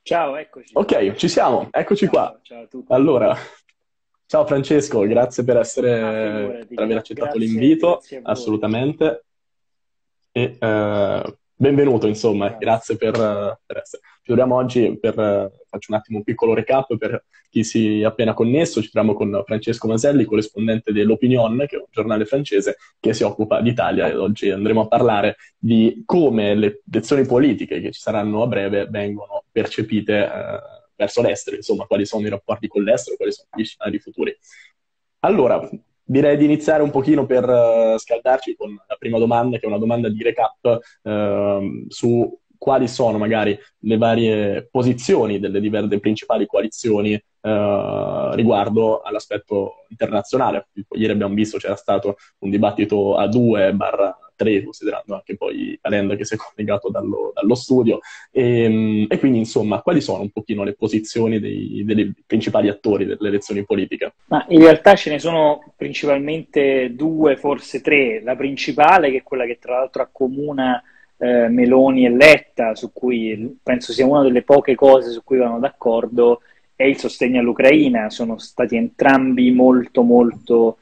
Ciao, eccoci. Ok, ci siamo, eccoci qua. Ciao a tutti. Allora, ciao Francesco, grazie Ma figurati, per aver accettato l'invito, grazie a voi. assolutamente. E benvenuto, insomma, Grazie. grazie per essere. Ci troviamo oggi faccio un attimo un piccolo recap per chi si è appena connesso. Ci troviamo con Francesco Maselli, corrispondente dell'Opinion, che è un giornale francese che si occupa d'Italia, e oggi andremo a parlare di come le elezioni politiche che ci saranno a breve vengono percepite verso l'estero, insomma, quali sono i rapporti con l'estero, quali sono gli scenari futuri. Allora, direi di iniziare un pochino per scaldarci con la prima domanda, che è una domanda di recap su quali sono magari le varie posizioni delle principali coalizioni riguardo all'aspetto internazionale. Ieri abbiamo visto c'era stato un dibattito a due barra tre, considerando anche poi Calenda che si è collegato dallo studio, e quindi insomma quali sono un pochino le posizioni dei principali attori delle elezioni politiche? Ma in realtà ce ne sono principalmente due, forse tre. La principale, che è quella che tra l'altro accomuna Meloni e Letta, su cui penso sia una delle poche cose su cui vanno d'accordo, è il sostegno all'Ucraina. Sono stati entrambi molto, molto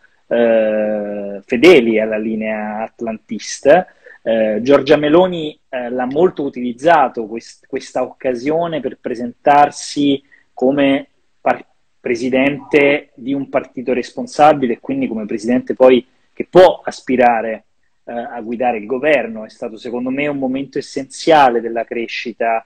fedeli alla linea atlantista. Giorgia Meloni l'ha molto utilizzato questa occasione per presentarsi come presidente di un partito responsabile e quindi come presidente poi che può aspirare a guidare il governo. È stato secondo me un momento essenziale della crescita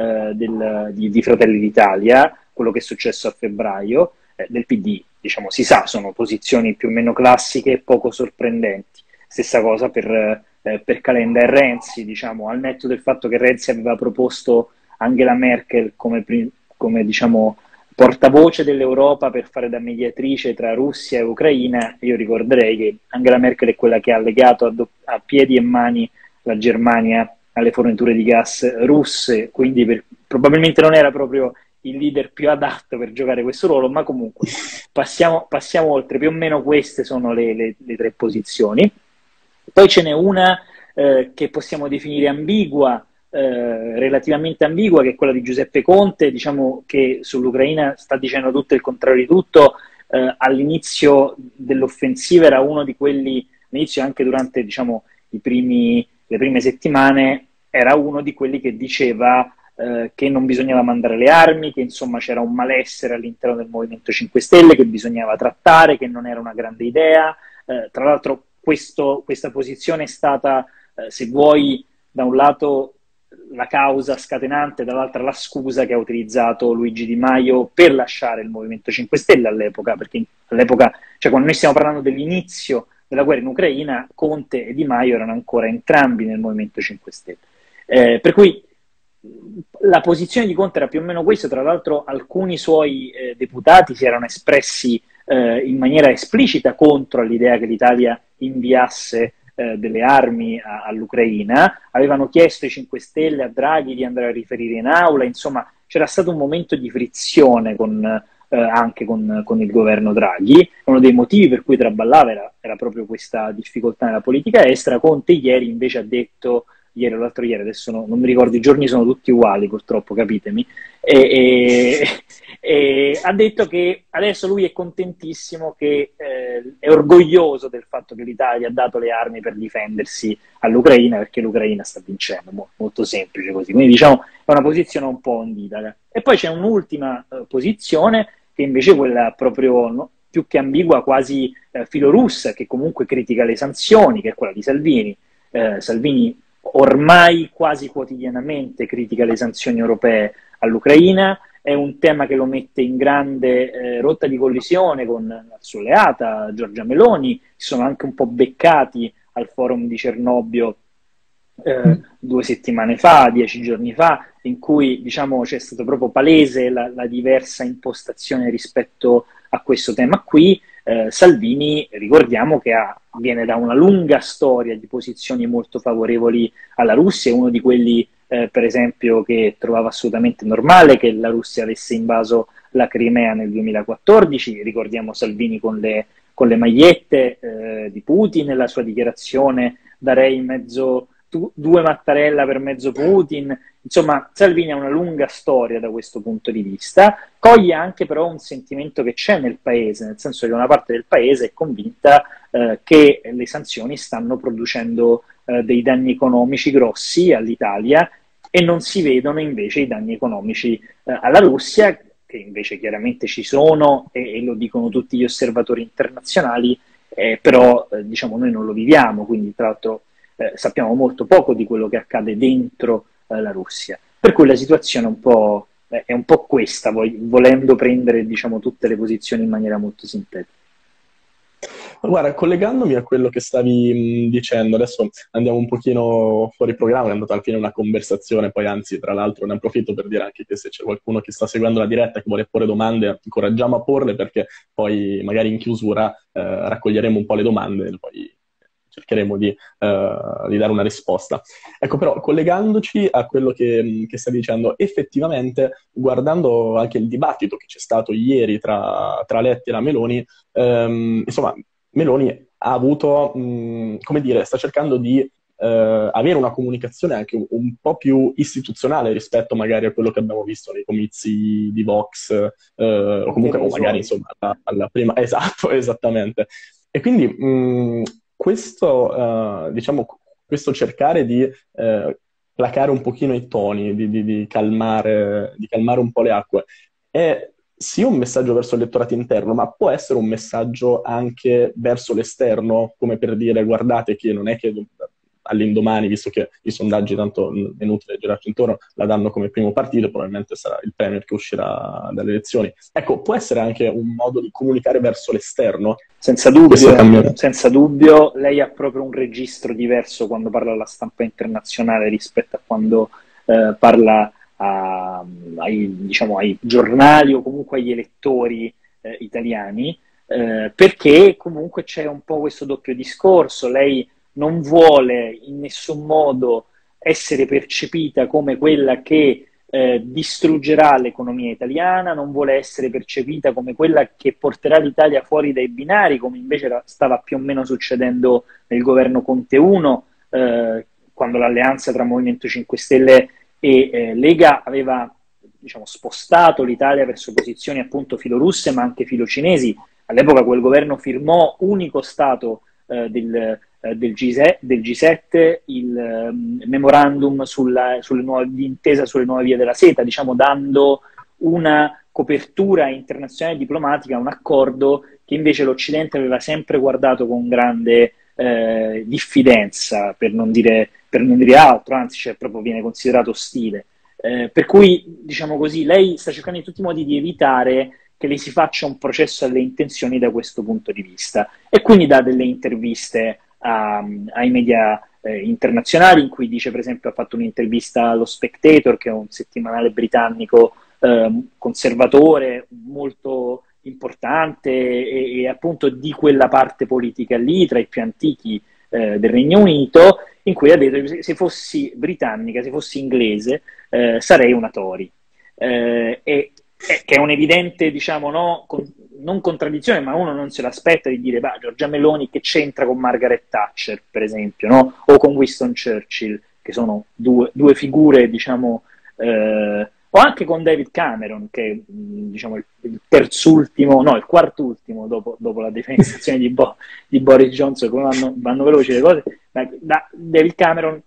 di Fratelli d'Italia, quello che è successo a febbraio, del PD. Diciamo, si sa, sono posizioni più o meno classiche e poco sorprendenti. Stessa cosa per Calenda e Renzi, diciamo, al netto del fatto che Renzi aveva proposto Angela Merkel come diciamo, portavoce dell'Europa per fare da mediatrice tra Russia e Ucraina. Io ricorderei che Angela Merkel è quella che ha legato a piedi e mani la Germania alle forniture di gas russe, quindi probabilmente non era proprio il leader più adatto per giocare questo ruolo, ma comunque passiamo oltre. Più o meno queste sono le tre posizioni. Poi ce n'è una che possiamo definire ambigua, relativamente ambigua, che è quella di Giuseppe Conte, diciamo che sull'Ucraina sta dicendo tutto e il contrario di tutto. All'inizio dell'offensiva era uno di quelli, all'inizio anche durante diciamo, le prime settimane, era uno di quelli che diceva che non bisognava mandare le armi, che insomma c'era un malessere all'interno del Movimento 5 Stelle, che bisognava trattare, che non era una grande idea. Tra l'altro questa posizione è stata, se vuoi, da un lato la causa scatenante, dall'altra la scusa che ha utilizzato Luigi Di Maio per lasciare il Movimento 5 Stelle all'epoca, perché all'epoca, cioè quando noi stiamo parlando dell'inizio della guerra in Ucraina, Conte e Di Maio erano ancora entrambi nel Movimento 5 Stelle. Per cui la posizione di Conte era più o meno questa. Tra l'altro alcuni suoi deputati si erano espressi in maniera esplicita contro l'idea che l'Italia inviasse delle armi all'Ucraina, avevano chiesto ai 5 Stelle a Draghi di andare a riferire in aula, insomma c'era stato un momento di frizione anche con il governo Draghi. Uno dei motivi per cui traballava era proprio questa difficoltà nella politica estera. Conte ieri invece ha detto, ieri o l'altro ieri, adesso non mi ricordo, i giorni sono tutti uguali purtroppo, capitemi, e ha detto che adesso lui è contentissimo, che è orgoglioso del fatto che l'Italia ha dato le armi per difendersi all'Ucraina, perché l'Ucraina sta vincendo, molto semplice così. Quindi diciamo è una posizione un po' ondita. E poi c'è un'ultima posizione che invece è quella proprio, no, più che ambigua, quasi filorussa, che comunque critica le sanzioni, che è quella di Salvini. Salvini ormai quasi quotidianamente critica le sanzioni europee all'Ucraina. È un tema che lo mette in grande rotta di collisione con la sua alleata Giorgia Meloni. Si sono anche un po' beccati al forum di Cernobbio 2 settimane fa, 10 giorni fa, in cui diciamo c'è stato proprio palese la diversa impostazione rispetto a questo tema qui. Salvini, ricordiamo che viene da una lunga storia di posizioni molto favorevoli alla Russia, è uno di quelli per esempio che trovava assolutamente normale che la Russia avesse invaso la Crimea nel 2014. Ricordiamo Salvini con le magliette di Putin, la sua dichiarazione: darei due Mattarella per mezzo Putin. Insomma, Salvini ha una lunga storia da questo punto di vista, coglie anche però un sentimento che c'è nel paese, nel senso che una parte del paese è convinta che le sanzioni stanno producendo dei danni economici grossi all'Italia e non si vedono invece i danni economici alla Russia, che invece chiaramente ci sono e lo dicono tutti gli osservatori internazionali, però diciamo noi non lo viviamo, quindi tra l'altro sappiamo molto poco di quello che accade dentro la Russia. Per cui la situazione è un po' questa, volendo prendere diciamo, tutte le posizioni in maniera molto sintetica. Guarda, collegandomi a quello che stavi dicendo, adesso andiamo un pochino fuori programma, è andata alla fine una conversazione, poi anzi, tra l'altro, ne approfitto per dire anche che se c'è qualcuno che sta seguendo la diretta e che vuole porre domande, incoraggiamo a porle perché poi magari in chiusura raccoglieremo un po' le domande e poi cercheremo di dare una risposta. Ecco, però, collegandoci a quello che stavi dicendo, effettivamente, guardando anche il dibattito che c'è stato ieri tra Letta e la Meloni, insomma, Meloni ha avuto, come dire, sta cercando di avere una comunicazione anche un po' più istituzionale rispetto magari a quello che abbiamo visto nei comizi di Vox, o comunque, o magari, insomma, alla prima... Esatto, esattamente. E quindi questo, diciamo, questo cercare di placare un pochino i toni, di calmare un po' le acque, è sì un messaggio verso l'elettorato interno, ma può essere un messaggio anche verso l'esterno, come per dire, guardate che non è che all'indomani, visto che i sondaggi tanto è inutile girarci intorno, la danno come primo partito, probabilmente sarà il premier che uscirà dalle elezioni. Ecco, può essere anche un modo di comunicare verso l'esterno? Senza dubbio, lei ha proprio un registro diverso quando parla alla stampa internazionale rispetto a quando parla ai giornali o comunque agli elettori italiani, perché comunque c'è un po' questo doppio discorso. Lei non vuole in nessun modo essere percepita come quella che distruggerà l'economia italiana, non vuole essere percepita come quella che porterà l'Italia fuori dai binari, come invece stava più o meno succedendo nel governo Conte 1, quando l'alleanza tra Movimento 5 Stelle e Lega aveva diciamo, spostato l'Italia verso posizioni appunto filorusse ma anche filocinesi. All'epoca quel governo firmò, unico stato del G7, il memorandum di intesa sulle nuove vie della seta, diciamo dando una copertura internazionale diplomatica a un accordo che invece l'Occidente aveva sempre guardato con grande diffidenza, per non dire altro, anzi cioè, proprio viene considerato ostile. Per cui, diciamo così, lei sta cercando in tutti i modi di evitare che le si faccia un processo alle intenzioni da questo punto di vista e quindi dà delle interviste ai media internazionali in cui dice, per esempio, ha fatto un'intervista allo Spectator, che è un settimanale britannico conservatore molto importante e appunto di quella parte politica lì, tra i più antichi del Regno Unito, in cui ha detto: se fossi britannica, se fossi inglese, sarei una Tory. Che è un'evidente, diciamo, non contraddizione, ma uno non se l'aspetta di dire, Giorgia Meloni che c'entra con Margaret Thatcher, per esempio, no? O con Winston Churchill, che sono due figure, diciamo, o anche con David Cameron, che è, diciamo, il terzultimo, no, il quartultimo dopo la defenestrazione di Boris Johnson, come vanno veloci le cose. David Cameron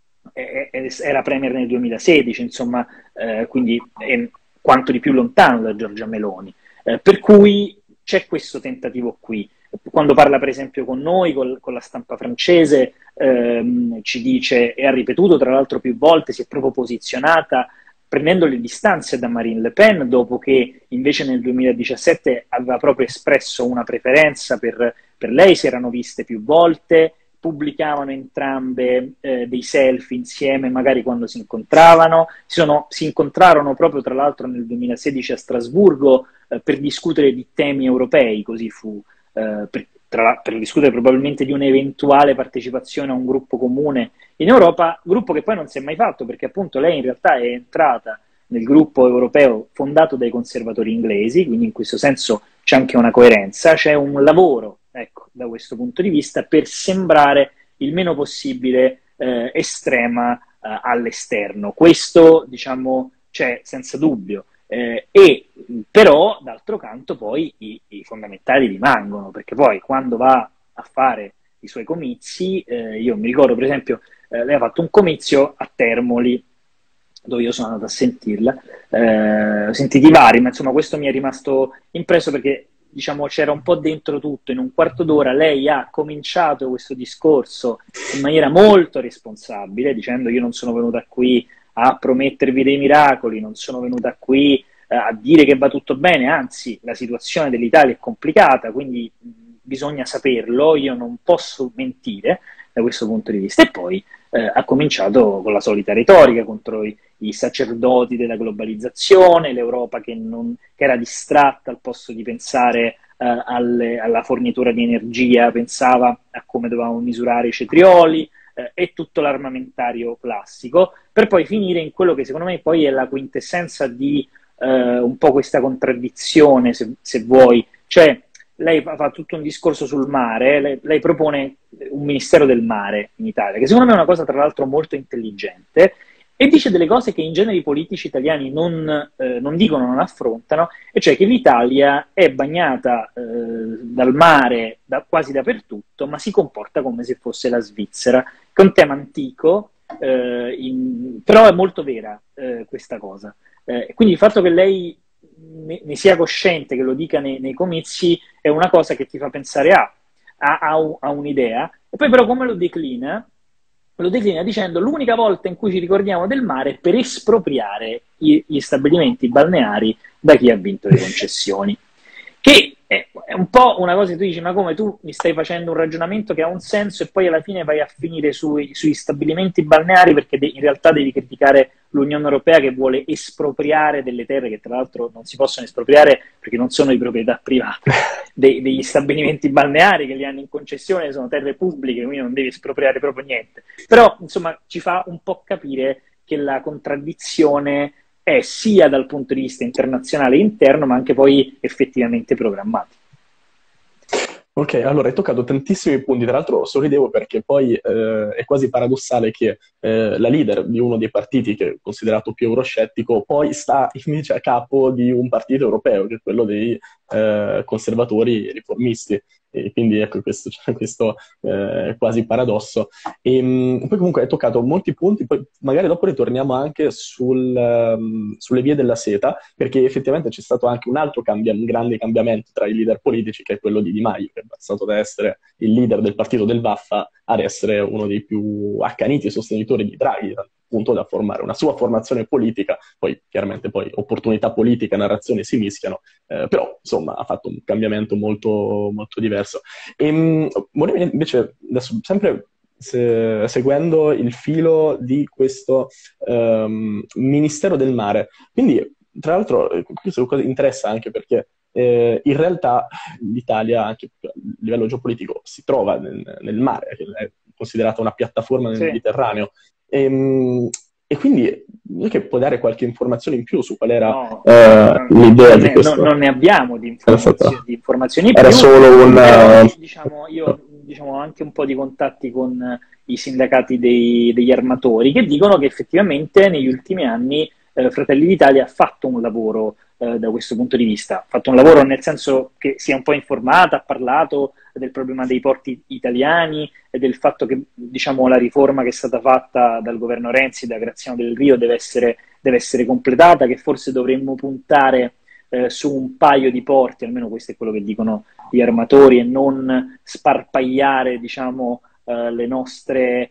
era premier nel 2016, insomma, quindi è quanto di più lontano da Giorgia Meloni. Per cui c'è questo tentativo qui. Quando parla per esempio con noi, con la stampa francese, ci dice, e ha ripetuto tra l'altro più volte, si è proprio posizionata prendendo le distanze da Marine Le Pen, dopo che invece nel 2017 aveva proprio espresso una preferenza per lei, si erano viste più volte, pubblicavano entrambe dei selfie insieme, magari quando si incontravano, si incontrarono proprio tra l'altro nel 2016 a Strasburgo per discutere di temi europei, così fu, per discutere probabilmente di un'eventuale partecipazione a un gruppo comune in Europa, gruppo che poi non si è mai fatto, perché appunto lei in realtà è entrata nel gruppo europeo fondato dai conservatori inglesi, quindi in questo senso c'è anche una coerenza, c'è un lavoro, ecco, da questo punto di vista, per sembrare il meno possibile estrema all'esterno. Questo, diciamo, c'è senza dubbio. E però, d'altro canto, poi i fondamentali rimangono, perché poi quando va a fare i suoi comizi, io mi ricordo, per esempio, lei ha fatto un comizio a Termoli, dove io sono andato a sentirla, ho sentiti vari, ma insomma questo mi è rimasto impresso perché diciamo c'era un po' dentro tutto. In un quarto d'ora lei ha cominciato questo discorso in maniera molto responsabile, dicendo: io non sono venuta qui a promettervi dei miracoli, non sono venuta qui a dire che va tutto bene, anzi la situazione dell'Italia è complicata, quindi bisogna saperlo, io non posso mentire da questo punto di vista. E poi ha cominciato con la solita retorica contro i sacerdoti della globalizzazione, l'Europa che era distratta, al posto di pensare alla fornitura di energia, pensava a come dovevamo misurare i cetrioli, e tutto l'armamentario classico, per poi finire in quello che secondo me poi è la quintessenza di un po' questa contraddizione, se vuoi. Cioè, lei fa tutto un discorso sul mare, lei propone un Ministero del Mare in Italia, che secondo me è una cosa tra l'altro molto intelligente, e dice delle cose che in genere i politici italiani non dicono, non affrontano, e cioè che l'Italia è bagnata dal mare quasi dappertutto, ma si comporta come se fosse la Svizzera, che è un tema antico, però è molto vera questa cosa. Quindi il fatto che lei ne sia cosciente, che lo dica nei comizi, è una cosa che ti fa pensare a un'idea, e poi però come lo declina dicendo: l'unica volta in cui ci ricordiamo del mare è per espropriare gli stabilimenti balneari da chi ha vinto le concessioni. Che è un po' una cosa che tu dici: ma come, tu mi stai facendo un ragionamento che ha un senso e poi alla fine vai a finire sugli stabilimenti balneari, perché in realtà devi criticare l'Unione Europea che vuole espropriare delle terre che tra l'altro non si possono espropriare perché non sono di proprietà privata degli stabilimenti balneari, che li hanno in concessione, sono terre pubbliche, quindi non devi espropriare proprio niente. Però insomma ci fa un po' capire che la contraddizione è sia dal punto di vista internazionale e interno, ma anche poi effettivamente programmatico. Ok, allora hai toccato tantissimi punti, tra l'altro sorridevo perché poi è quasi paradossale che la leader di uno dei partiti che è considerato più euroscettico poi sta invece a capo di un partito europeo, che è quello dei conservatori riformisti, e quindi ecco questo quasi paradosso. Poi comunque hai toccato molti punti, poi magari dopo ritorniamo anche sulle vie della seta, perché effettivamente c'è stato anche un altro un grande cambiamento tra i leader politici, che è quello di Di Maio, che è passato da essere il leader del partito del Vaffa ad essere uno dei più accaniti sostenitori di Draghi, appunto da formare una sua formazione politica. Poi chiaramente poi opportunità politica e narrazione si mischiano, però insomma ha fatto un cambiamento molto, molto diverso. Volevo invece, adesso, sempre seguendo il filo di questo Ministero del Mare, quindi tra l'altro questo interessa anche perché in realtà l'Italia, anche a livello geopolitico, si trova nel mare, che è considerata una piattaforma nel Mediterraneo. E quindi non è che può dare qualche informazione in più su qual era l'idea di questo? Non ne abbiamo di informazioni in più. Era solo un... Io ho anche un po' di contatti con i sindacati degli armatori, che dicono che effettivamente negli ultimi anni Fratelli d'Italia ha fatto un lavoro da questo punto di vista. Ha fatto un lavoro nel senso che si è un po' informata, ha parlato del problema dei porti italiani e del fatto che, diciamo, la riforma che è stata fatta dal governo Renzi, da Graziano Del Rio, deve essere completata, che forse dovremmo puntare su un paio di porti, almeno questo è quello che dicono gli armatori, e non sparpagliare, diciamo, le nostre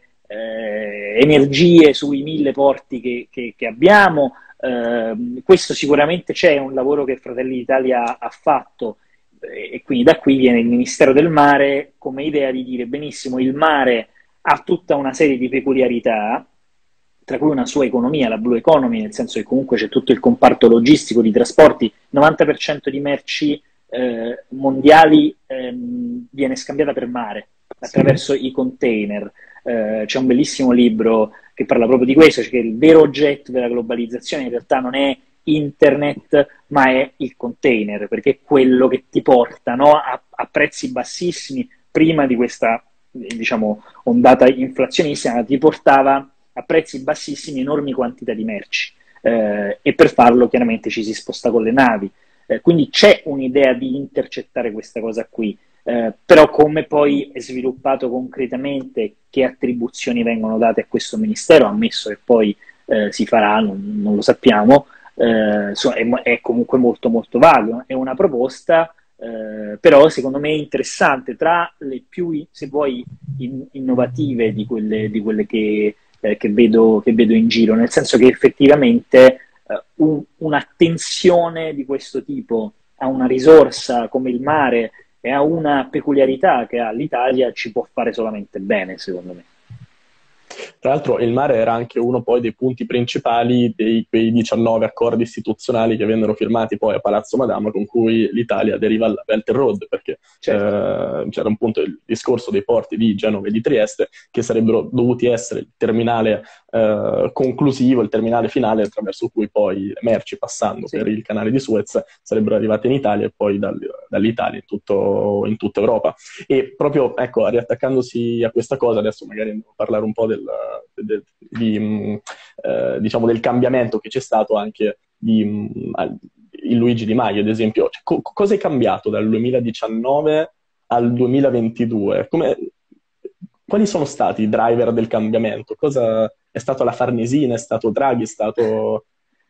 energie sui 1000 porti che abbiamo. Questo sicuramente c'è un lavoro che Fratelli d'Italia ha fatto, e quindi da qui viene il Ministero del Mare come idea di dire: benissimo, il mare ha tutta una serie di peculiarità, tra cui una sua economia, la blue economy, nel senso che comunque c'è tutto il comparto logistico di trasporti, il 90% di merci mondiali viene scambiata per mare attraverso i container. C'è un bellissimo libro che parla proprio di questo, cioè che il vero oggetto della globalizzazione in realtà non è internet, ma è il container, perché è quello che ti porta, no, a prezzi bassissimi prima di questa diciamo, ondata inflazionistica, ti portava a prezzi bassissimi enormi quantità di merci, e per farlo chiaramente ci si sposta con le navi. Quindi c'è un'idea di intercettare questa cosa qui, però come poi è sviluppato concretamente, che attribuzioni vengono date a questo ministero, ammesso che poi si farà, non lo sappiamo, è comunque molto molto vago, è una proposta, però secondo me è interessante, tra le più, se vuoi, innovative di quelle che vedo in giro, nel senso che effettivamente un'attenzione di questo tipo a una risorsa come il mare e a una peculiarità che ha l'Italia ci può fare solamente bene, secondo me. Tra l'altro il mare era anche uno poi dei punti principali di quei 19 accordi istituzionali che vennero firmati poi a Palazzo Madama, con cui l'Italia aderiva alla Belt and Road, perché certo, c'era appunto il discorso dei porti di Genova e di Trieste, che sarebbero dovuti essere il terminale conclusivo, il terminale finale attraverso cui poi le merci, passando per il canale di Suez, sarebbero arrivate in Italia e poi dall'Italia in tutta Europa. E proprio, ecco, riattaccandosi a questa cosa, adesso magari andiamo a parlare un po' diciamo del cambiamento che c'è stato anche in Luigi Di Maio, ad esempio. Cioè, cosa è cambiato dal 2019 al 2022? Quali sono stati i driver del cambiamento? Cosa è stato la Farnesina? È stato Draghi? È stato...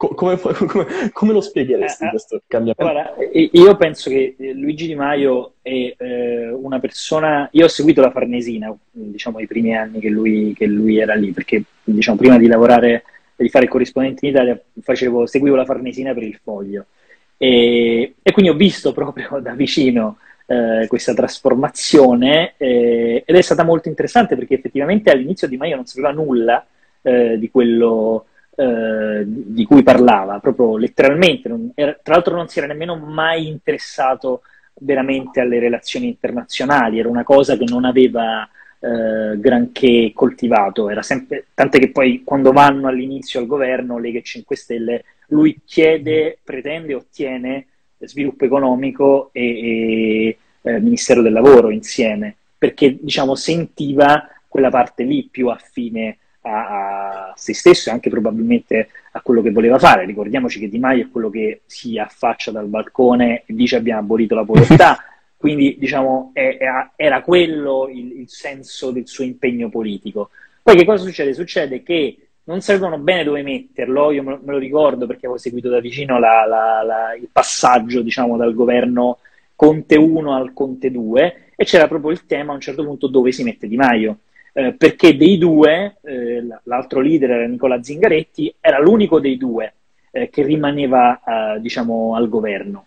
Come lo spiegheresti questo cambiamento? Guarda, io penso che Luigi Di Maio è una persona... Io ho seguito la Farnesina, diciamo, i primi anni che lui era lì, perché diciamo, prima di lavorare, di fare il corrispondente in Italia, seguivo la Farnesina per il Foglio. E quindi ho visto proprio da vicino questa trasformazione, ed è stata molto interessante perché effettivamente all'inizio Di Maio non sapeva nulla di quello di cui parlava, proprio letteralmente. Tra l'altro non si era nemmeno mai interessato veramente alle relazioni internazionali, era una cosa che non aveva granché coltivato, era sempre, tant'è che poi quando vanno all'inizio al governo Lega e 5 Stelle, lui chiede, pretende, ottiene sviluppo economico e Ministero del Lavoro insieme, perché diciamo sentiva quella parte lì più affine a se stesso e anche probabilmente a quello che voleva fare. Ricordiamoci che Di Maio è quello che si affaccia dal balcone e dice abbiamo abolito la povertà, quindi diciamo era quello il senso del suo impegno politico. Poi che cosa succede? Succede che non sapevano bene dove metterlo, io me lo ricordo perché avevo seguito da vicino il passaggio, diciamo, dal governo Conte 1 al Conte 2, e c'era proprio il tema a un certo punto dove si mette Di Maio, perché dei due, l'altro leader era Nicola Zingaretti, era l'unico dei due che rimaneva diciamo al governo,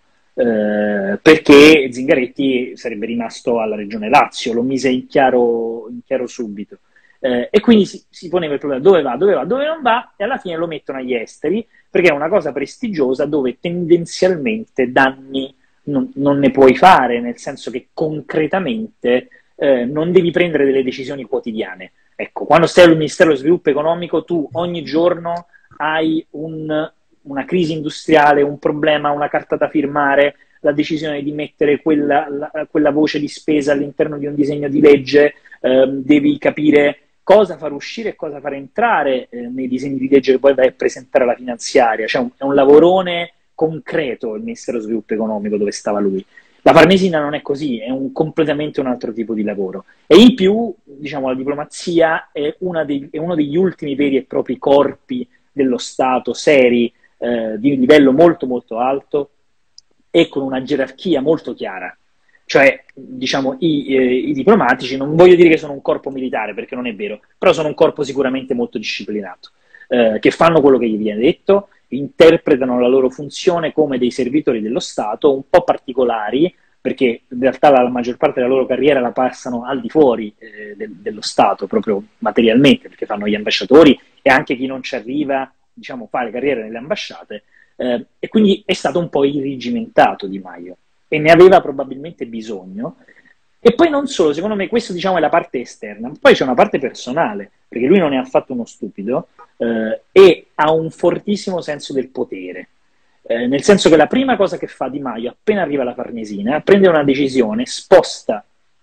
perché Zingaretti sarebbe rimasto alla Regione Lazio, lo mise in chiaro subito. E quindi si poneva il problema dove va, dove non va, e alla fine lo mettono agli esteri perché è una cosa prestigiosa dove tendenzialmente danni non ne puoi fare, nel senso che concretamente non devi prendere delle decisioni quotidiane. Ecco, quando stai al Ministero dello Sviluppo Economico tu ogni giorno hai una crisi industriale, un problema, una carta da firmare, la decisione di mettere quella voce di spesa all'interno di un disegno di legge, devi capire cosa far uscire e cosa far entrare nei disegni di legge che poi vai a presentare alla finanziaria. Cioè è un lavorone concreto il Ministero dello Sviluppo Economico dove stava lui. La Farnesina non è così, è completamente un altro tipo di lavoro. E in più, diciamo, la diplomazia è uno degli ultimi veri e propri corpi dello Stato seri, di livello molto molto alto e con una gerarchia molto chiara. Cioè, diciamo, i diplomatici, non voglio dire che sono un corpo militare, perché non è vero, però sono un corpo sicuramente molto disciplinato, che fanno quello che gli viene detto, interpretano la loro funzione come dei servitori dello Stato, un po' particolari, perché in realtà la maggior parte della loro carriera la passano al di fuori dello Stato, proprio materialmente, perché fanno gli ambasciatori e anche chi non ci arriva, diciamo, fa le carriere nelle ambasciate, e quindi è stato un po' irrigimentato Di Maio. E ne aveva probabilmente bisogno. E poi non solo, secondo me questo diciamo è la parte esterna, poi c'è una parte personale, perché lui non è affatto uno stupido e ha un fortissimo senso del potere, nel senso che la prima cosa che fa Di Maio appena arriva alla Farnesina, prende una decisione, sposta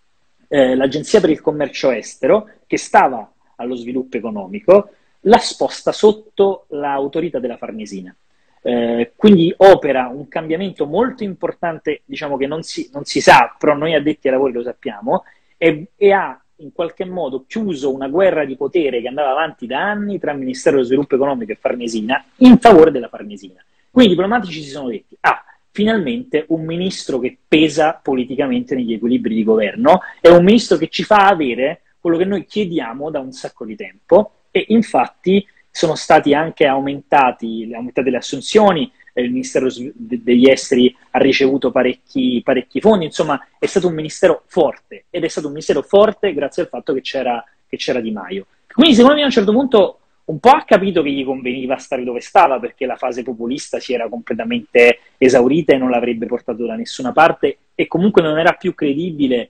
l'Agenzia per il Commercio Estero, che stava allo sviluppo economico, la sposta sotto l'autorità della Farnesina. Quindi opera un cambiamento molto importante, diciamo che non si sa, però noi addetti ai lavori lo sappiamo, e ha in qualche modo chiuso una guerra di potere che andava avanti da anni tra il Ministero dello Sviluppo Economico e Farnesina in favore della Farnesina. Quindi i diplomatici si sono detti, finalmente un ministro che pesa politicamente negli equilibri di governo, è un ministro che ci fa avere quello che noi chiediamo da un sacco di tempo, e infatti sono stati anche aumentate le assunzioni, il Ministero degli Esteri ha ricevuto parecchi fondi, insomma è stato un ministero forte, ed è stato un ministero forte grazie al fatto che c'era Di Maio. Quindi secondo me a un certo punto un po' ha capito che gli conveniva stare dove stava, perché la fase populista si era completamente esaurita e non l'avrebbe portato da nessuna parte, e comunque non era più credibile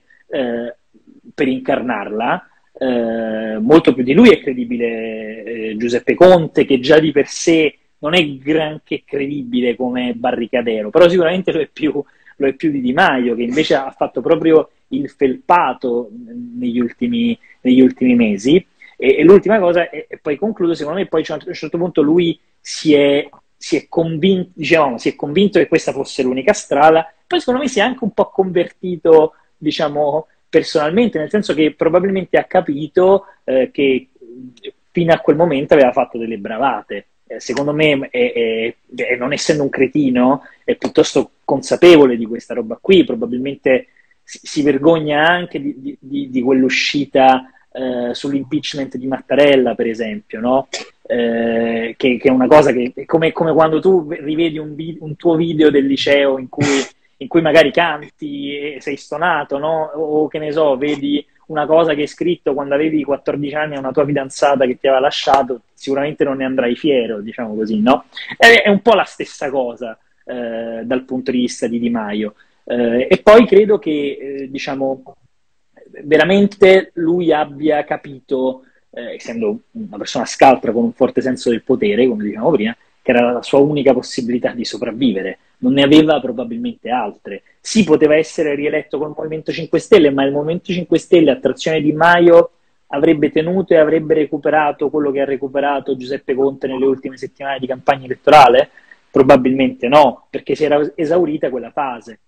per incarnarla. Molto più di lui è credibile Giuseppe Conte, che già di per sé non è granché credibile come barricadero, però sicuramente lo è più di Di Maio, che invece ha fatto proprio il felpato negli ultimi mesi. E l'ultima cosa, e poi concludo, secondo me poi a un certo punto lui si è convinto, diciamo, si è convinto che questa fosse l'unica strada, poi secondo me si è anche un po' convertito, diciamo, personalmente, nel senso che probabilmente ha capito che fino a quel momento aveva fatto delle bravate. Secondo me, non essendo un cretino, è piuttosto consapevole di questa roba qui, probabilmente si vergogna anche di quell'uscita sull'impeachment di Mattarella, per esempio, no? Che è una cosa che è come quando tu rivedi un tuo video del liceo in cui magari canti e sei stonato, no? O che ne so, vedi una cosa che hai scritto quando avevi 14 anni a una tua fidanzata che ti aveva lasciato, sicuramente non ne andrai fiero, diciamo così, no? È un po' la stessa cosa dal punto di vista di Di Maio. E poi credo che, diciamo, veramente lui abbia capito, essendo una persona scaltra con un forte senso del potere, come dicevamo prima, che era la sua unica possibilità di sopravvivere, non ne aveva probabilmente altre. Sì, poteva essere rieletto col Movimento 5 Stelle, ma il Movimento 5 Stelle, a trazione Di Maio, avrebbe tenuto e avrebbe recuperato quello che ha recuperato Giuseppe Conte nelle ultime settimane di campagna elettorale? Probabilmente no, perché si era esaurita quella fase.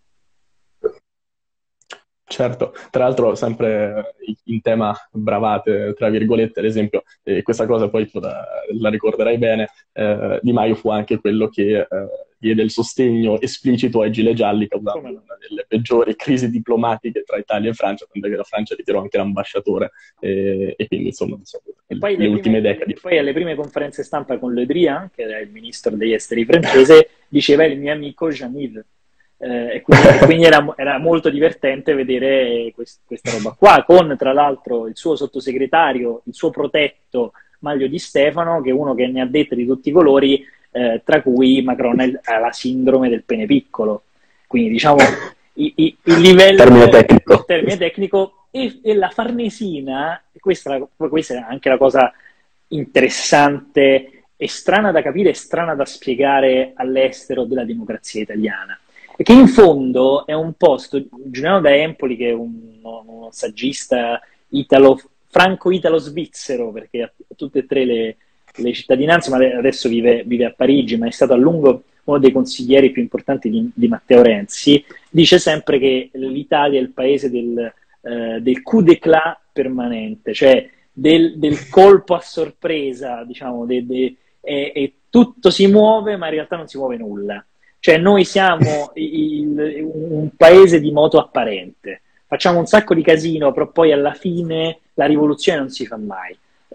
Certo, tra l'altro sempre in tema bravate, tra virgolette, ad esempio, questa cosa poi tu la ricorderai bene, Di Maio fu anche quello che diede il sostegno esplicito ai Gilet Gialli, causando una delle peggiori crisi diplomatiche tra Italia e Francia, tanto che la Francia ritirò anche l'ambasciatore, e quindi insomma le ultime decadi. Poi alle prime conferenze stampa con Le Drian, che era il ministro degli esteri francese, diceva il mio amico Jean-Yves. E quindi era molto divertente vedere questa roba qua, con tra l'altro il suo sottosegretario, il suo protetto Maglio Di Stefano, che è uno che ne ha dette di tutti i colori, tra cui Macron ha la sindrome del pene piccolo. Quindi diciamo il livello termine tecnico e la Farnesina, questa è anche la cosa interessante e strana da capire e strana da spiegare all'estero della democrazia italiana. E che in fondo è un posto, Giuliano da Empoli, che è uno saggista franco-italo-svizzero, perché ha tutte e tre le cittadinanze, ma adesso vive a Parigi, ma è stato a lungo uno dei consiglieri più importanti di Matteo Renzi, dice sempre che l'Italia è il paese del coup d'éclat permanente, cioè del colpo a sorpresa, diciamo, e tutto si muove, ma in realtà non si muove nulla. Cioè noi siamo un paese di moto apparente, facciamo un sacco di casino, però poi alla fine la rivoluzione non si fa mai.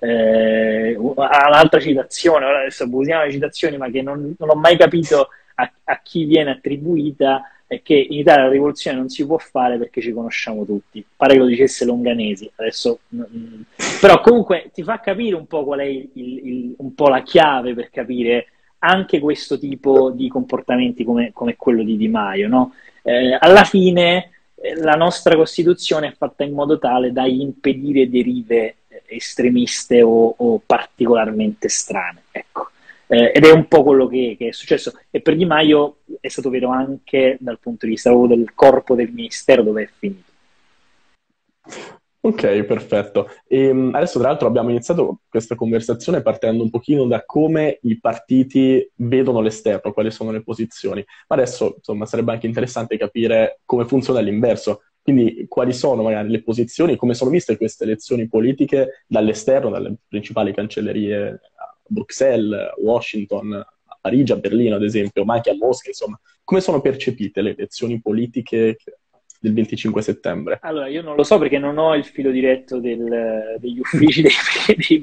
Un'altra citazione, ora adesso abusiamo le citazioni, ma che non ho mai capito a chi viene attribuita, è che in Italia la rivoluzione non si può fare perché ci conosciamo tutti. Pare che lo dicesse Longanesi, adesso, però comunque ti fa capire un po' qual è un po' la chiave per capire anche questo tipo di comportamenti come quello di Di Maio, no? Alla fine la nostra Costituzione è fatta in modo tale da impedire derive estremiste o particolarmente strane, ecco. Ed è un po' quello che è successo, e per Di Maio è stato vero anche dal punto di vista del corpo del ministero dove è finito. Ok, perfetto. E adesso tra l'altro abbiamo iniziato questa conversazione partendo un pochino da come i partiti vedono l'esterno, quali sono le posizioni. Ma adesso, insomma, sarebbe anche interessante capire come funziona l'inverso. Quindi quali sono magari le posizioni, come sono viste queste elezioni politiche dall'esterno, dalle principali cancellerie a Bruxelles, a Washington, a Parigi, a Berlino ad esempio, ma anche a Mosca, insomma. Come sono percepite le elezioni politiche del 25 settembre? Allora, io non lo so perché non ho il filo diretto degli uffici dei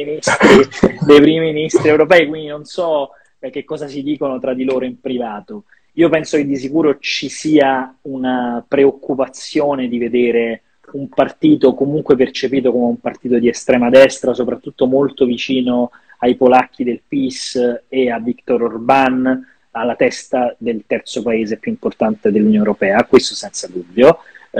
primi ministri europei, quindi non so che cosa si dicono tra di loro in privato. Io penso che di sicuro ci sia una preoccupazione di vedere un partito comunque percepito come un partito di estrema destra, soprattutto molto vicino ai polacchi del PiS e a Viktor Orbán, alla testa del terzo paese più importante dell'Unione Europea, questo senza dubbio.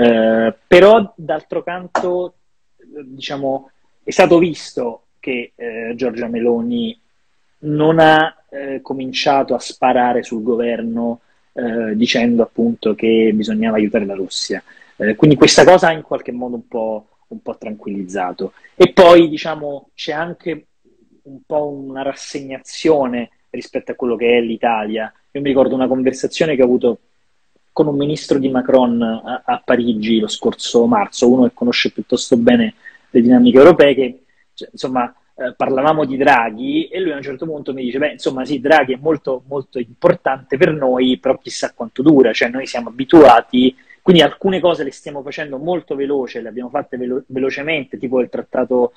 Però d'altro canto, diciamo, è stato visto che Giorgia Meloni non ha cominciato a sparare sul governo dicendo appunto che bisognava aiutare la Russia. Quindi questa cosa ha in qualche modo un po' tranquillizzato. E poi, diciamo, c'è anche un po' una rassegnazione rispetto a quello che è l'Italia. Io mi ricordo una conversazione che ho avuto con un ministro di Macron a Parigi lo scorso marzo, uno che conosce piuttosto bene le dinamiche europee, che cioè, insomma parlavamo di Draghi e lui a un certo punto mi dice, beh insomma sì, Draghi è molto, molto importante per noi, però chissà quanto dura, cioè noi siamo abituati, quindi alcune cose le stiamo facendo molto veloce, le abbiamo fatte velocemente, tipo il trattato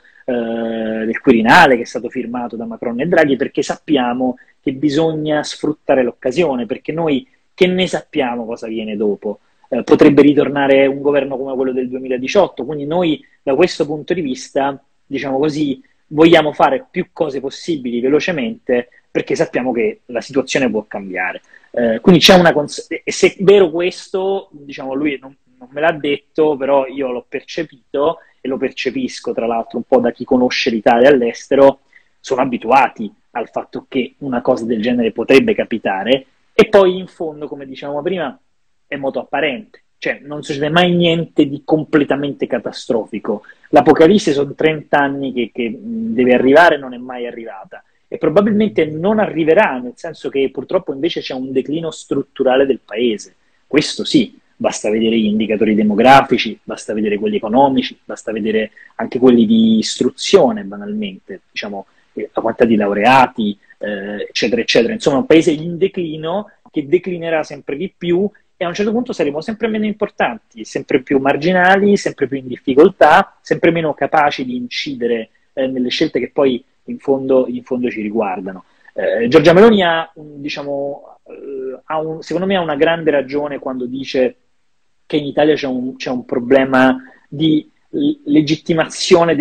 del Quirinale che è stato firmato da Macron e Draghi, perché sappiamo che bisogna sfruttare l'occasione, perché noi che ne sappiamo cosa viene dopo. Potrebbe ritornare un governo come quello del 2018, quindi noi da questo punto di vista, diciamo così, vogliamo fare più cose possibili velocemente perché sappiamo che la situazione può cambiare. Quindi c'è una e se è vero questo, diciamo lui non me l'ha detto, però io l'ho percepito e lo percepisco tra l'altro un po' da chi conosce l'Italia all'estero, sono abituati al fatto che una cosa del genere potrebbe capitare e poi in fondo, come dicevamo prima, è molto apparente, cioè non succede mai niente di completamente catastrofico. L'Apocalisse sono 30 anni che deve arrivare, non è mai arrivata e probabilmente non arriverà, nel senso che purtroppo invece c'è un declino strutturale del paese. Questo sì, basta vedere gli indicatori demografici, basta vedere quelli economici, basta vedere anche quelli di istruzione, banalmente, diciamo, la quantità di laureati, eccetera, eccetera. Insomma, un paese in declino che declinerà sempre di più e a un certo punto saremo sempre meno importanti, sempre più marginali, sempre più in difficoltà, sempre meno capaci di incidere nelle scelte che poi in fondo ci riguardano. Giorgia Meloni ha, diciamo, secondo me ha una grande ragione quando dice che in Italia c'è un problema di legittimazione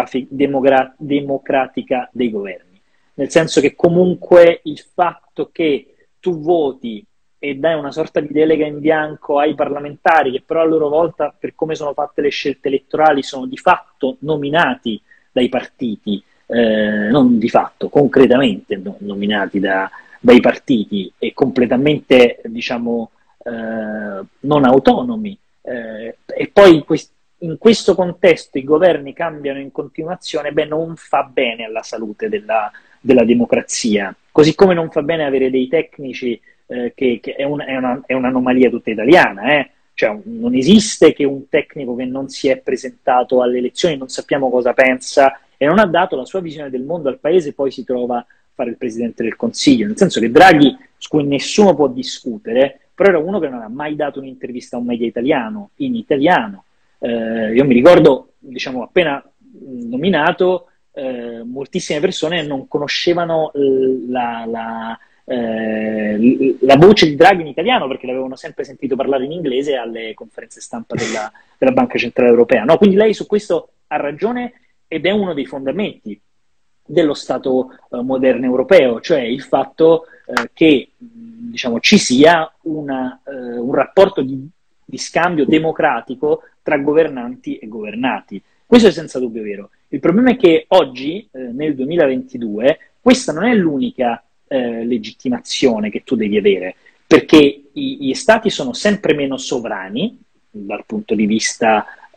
democratica dei governi, nel senso che comunque il fatto che tu voti e dai una sorta di delega in bianco ai parlamentari che però a loro volta, per come sono fatte le scelte elettorali, sono di fatto nominati dai partiti, non di fatto, concretamente nominati dai partiti e completamente, diciamo, non autonomi. E poi in questo contesto i governi cambiano in continuazione, beh, non fa bene alla salute della democrazia. Così come non fa bene avere dei tecnici che è un'anomalia tutta italiana, cioè non esiste che un tecnico che non si è presentato alle elezioni, non sappiamo cosa pensa e non ha dato la sua visione del mondo al paese, poi si trova a fare il Presidente del Consiglio, nel senso che Draghi, su cui nessuno può discutere, però era uno che non ha mai dato un'intervista a un media italiano, in italiano. Io mi ricordo, diciamo, appena nominato, moltissime persone non conoscevano la voce di Draghi in italiano perché l'avevano sempre sentito parlare in inglese alle conferenze stampa della Banca Centrale Europea. No? Quindi lei su questo ha ragione ed è uno dei fondamenti dello Stato moderno europeo, cioè il fatto che diciamo, ci sia un rapporto di scambio democratico tra governanti e governati. Questo è senza dubbio vero. Il problema è che oggi, nel 2022, questa non è l'unica legittimazione che tu devi avere, perché gli stati sono sempre meno sovrani dal punto di vista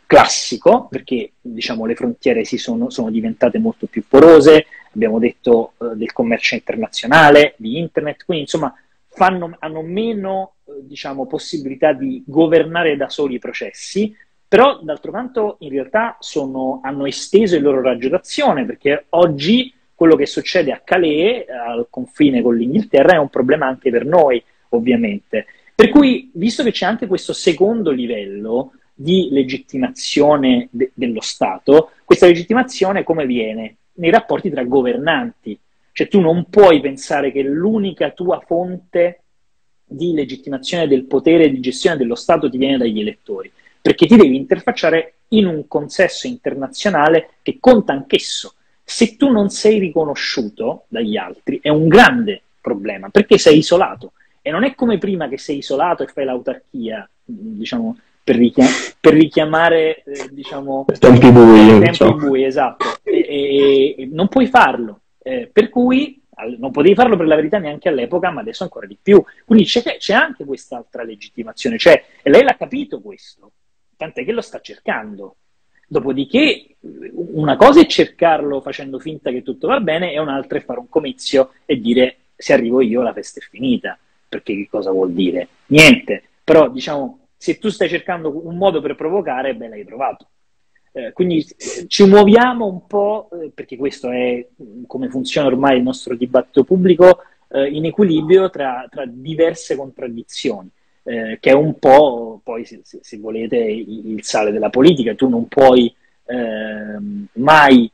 classico, perché diciamo, le frontiere sono diventate molto più porose, abbiamo detto del commercio internazionale, di internet, quindi insomma hanno meno diciamo, possibilità di governare da soli i processi, però d'altro canto in realtà hanno esteso il loro raggio d'azione, perché oggi quello che succede a Calais, al confine con l'Inghilterra, è un problema anche per noi, ovviamente. Per cui, visto che c'è anche questo secondo livello di legittimazione dello Stato, questa legittimazione come viene? Nei rapporti tra governanti. Cioè tu non puoi pensare che l'unica tua fonte di legittimazione del potere di gestione dello Stato ti viene dagli elettori, perché ti devi interfacciare in un consesso internazionale che conta anch'esso. Se tu non sei riconosciuto dagli altri è un grande problema, perché sei isolato. E non è come prima che sei isolato e fai l'autarchia, diciamo, per richiamare diciamo, tempi bui, tempi bui, esatto. E non puoi farlo. Per cui non potevi farlo per la verità neanche all'epoca, ma adesso ancora di più. Quindi c'è anche quest'altra legittimazione, cioè, e lei l'ha capito questo, tant'è che lo sta cercando. Dopodiché una cosa è cercarlo facendo finta che tutto va bene e un'altra è fare un comizio e dire se arrivo io la festa è finita, perché che cosa vuol dire? Niente, però diciamo se tu stai cercando un modo per provocare, beh l'hai trovato. Quindi ci muoviamo un po', perché questo è come funziona ormai il nostro dibattito pubblico, in equilibrio tra diverse contraddizioni. Che è un po', poi se volete, il sale della politica. Tu non puoi mai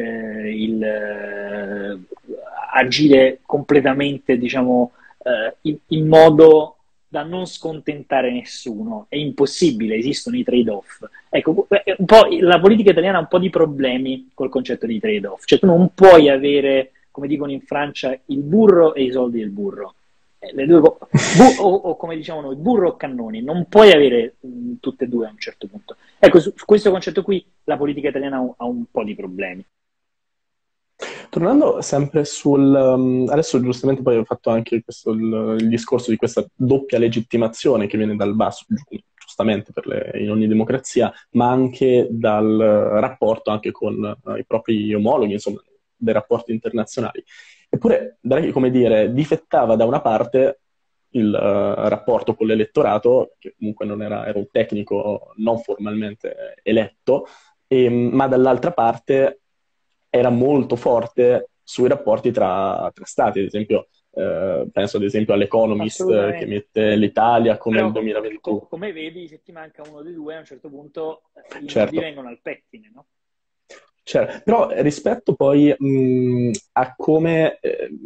agire completamente, diciamo, in modo da non scontentare nessuno. È impossibile, esistono i trade-off. Ecco, un po' la politica italiana ha un po' di problemi col concetto di trade-off. Cioè tu non puoi avere, come dicono in Francia, il burro e i soldi del burro. Le due o come diciamo noi, burro o cannoni, non puoi avere tutte e due a un certo punto. Ecco, su questo concetto qui la politica italiana ha un po' di problemi. Tornando sempre adesso giustamente poi ho fatto anche il discorso di questa doppia legittimazione che viene dal basso, giustamente in ogni democrazia, ma anche dal rapporto anche con i propri omologhi, insomma, dei rapporti internazionali. Eppure Draghi, come dire, difettava da una parte il rapporto con l'elettorato, che comunque era un tecnico non formalmente eletto, ma dall'altra parte era molto forte sui rapporti tra stati. Ad esempio, penso ad esempio all'Economist che mette l'Italia come però, il 2021. Come vedi, se ti manca uno dei due, a un certo punto i certo. nodi vengono al pettine, no? Certo. Però rispetto poi a come...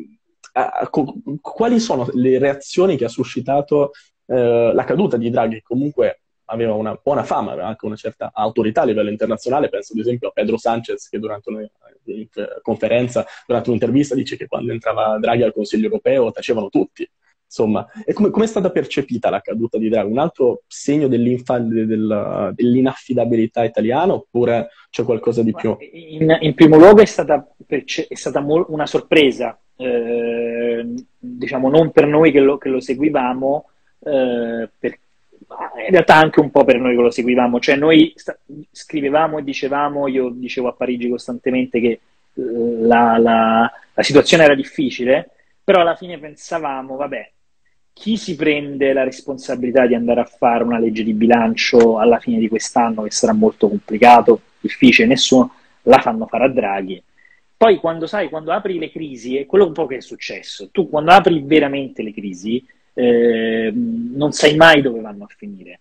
quali sono le reazioni che ha suscitato la caduta di Draghi, che comunque aveva una buona fama, aveva anche una certa autorità a livello internazionale. Penso ad esempio a Pedro Sánchez, che durante una conferenza, durante un'intervista, dice che quando entrava Draghi al Consiglio europeo tacevano tutti. Insomma, e come è stata percepita la caduta di Draghi? Un altro segno dell'inaffidabilità italiana, oppure c'è qualcosa di più? In primo luogo è stata una sorpresa, diciamo non per noi che lo seguivamo, in realtà anche un po' per noi che lo seguivamo. Cioè noi scrivevamo e dicevamo, io dicevo a Parigi costantemente che la situazione era difficile, però alla fine pensavamo, vabbè, chi si prende la responsabilità di andare a fare una legge di bilancio alla fine di quest'anno, che sarà molto complicato, difficile, nessuno, la fanno fare a Draghi. Poi quando apri le crisi, è quello un po' che è successo. Tu quando apri veramente le crisi, non sai mai dove vanno a finire.